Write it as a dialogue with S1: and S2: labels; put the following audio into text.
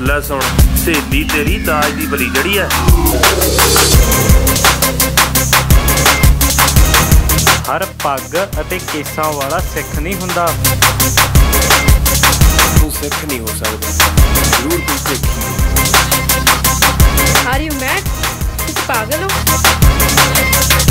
S1: ਲੈ सुन सहेली तेरी दाज दी बली जड़ी है।
S2: हर पग अते केसां वाला सिख नहीं हुंदा।
S1: तू सिख नहीं हो सकदा, जरूर तू सिख।
S3: Are you mad? तुम पागल हो?